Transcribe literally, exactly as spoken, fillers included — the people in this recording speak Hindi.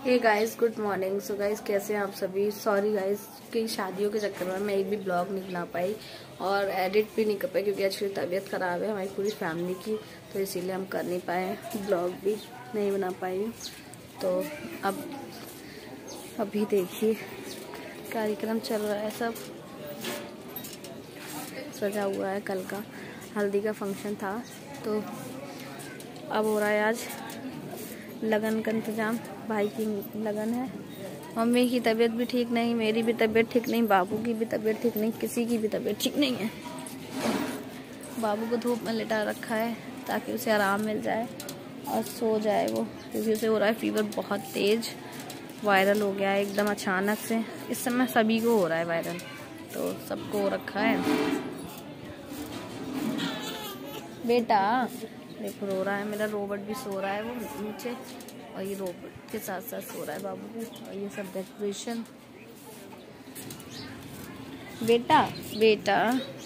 हे guys, good morning. So guys, कैसे हैं आप सभी। सॉरी गाइस कि शादियों के चक्कर में मैं एक भी ब्लॉग नहीं बना पाई और एडिट भी नहीं कर पाई क्योंकि एक्चुअली तबीयत ख़राब है हमारी पूरी फैमिली की, तो इसीलिए हम कर नहीं पाए, ब्लॉग भी नहीं बना पाई। तो अब अभी देखिए कार्यक्रम चल रहा है, सब सजा हुआ है। कल का हल्दी का फंक्शन था, तो अब हो रहा है आज लगन का इंतज़ाम। भाई की लगन है। मम्मी की तबीयत भी ठीक नहीं, मेरी भी तबीयत ठीक नहीं, बाबू की भी तबीयत ठीक नहीं, किसी की भी तबीयत ठीक नहीं है। बाबू को धूप में लिटा रखा है ताकि उसे आराम मिल जाए और सो जाए वो, क्योंकि उसे हो रहा है फीवर बहुत तेज़, वायरल हो गया है एकदम अचानक से। इस समय सभी को हो रहा है वायरल, तो सबको हो रखा है। बेटा देखो रो रहा है, मेरा रोबोट भी सो रहा है वो नीचे, और ये रोबोट के साथ साथ सो रहा है बाबू भी। और ये सब डेकोरेशन। बेटा बेटा